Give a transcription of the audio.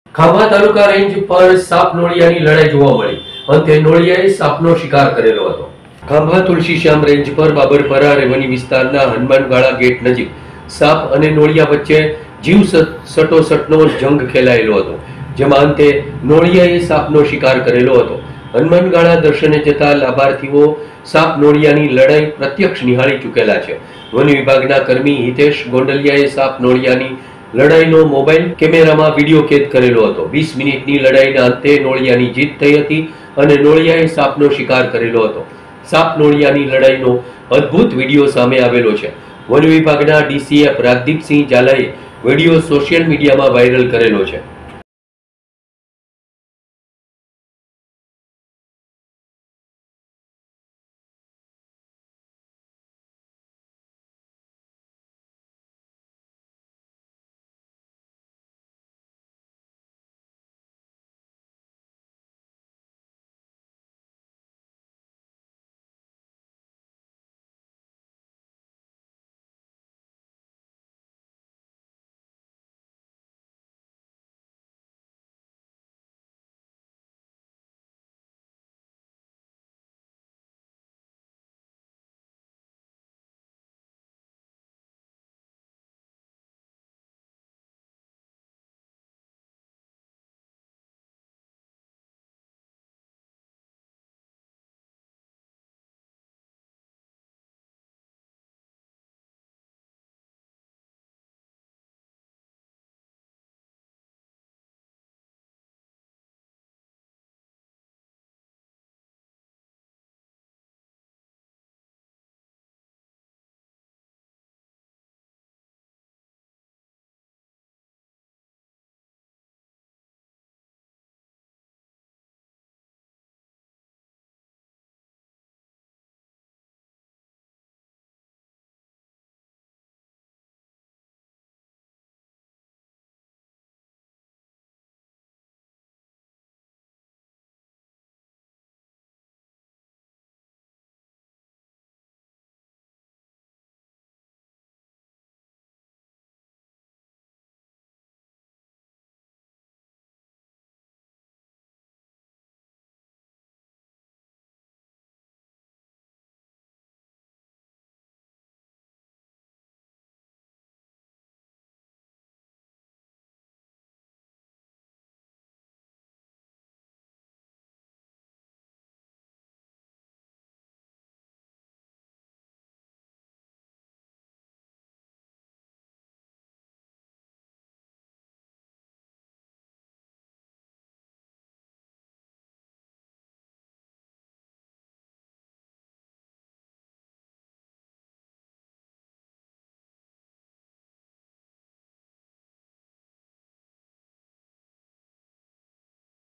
ખાંભા તાલુકા range પર સાપ નોળિયાની લડાઈ જોવા મળી. અંતે નોળિયાએ સાપનો શિકાર કરેલો હતો. ખાંભા તુલસીશ્યામ રેન્જ પર બાબરપરા રેવન્યુ વિસ્તારના હનુમાનગાળા ગેટ નજીક સાપ અને નોળિયા વચ્ચે જીવ સટોસટનો જંગ ખેલાયેલો હતો, જેમાં અંતે નોળિયાએ સાપનો શિકાર કરેલો હતો. હનુમાનગાળા દર્શને જતા લાભાર્થીઓ સાપ નોળિયાની લડાઈ પ્રત્યક્ષ નિહાળી ચૂકેલા છે. વન વિભાગના કર્મી હિતેશ ગોંડલિયાએ સાપ નોળિયાની લડાઈનો મોબાઈલ કેમેરામાં વિડીયો કેદ કરેલો હતો. 20 મિનિટની લડાઈના અંતે નોળિયાની જીત થઈ હતી અને નોળિયાએ સાપનો શિકાર કરેલો હતો. સાપ નોળિયાની લડાઈનો અદ્ભુત વિડીયો સામે આવેલો છે. વન વિભાગના ડીસીએફ રાજદીપસિંહ ઝાલાએ વિડીયો સોશિયલ મીડિયામાં વાયરલ કરેલો છે.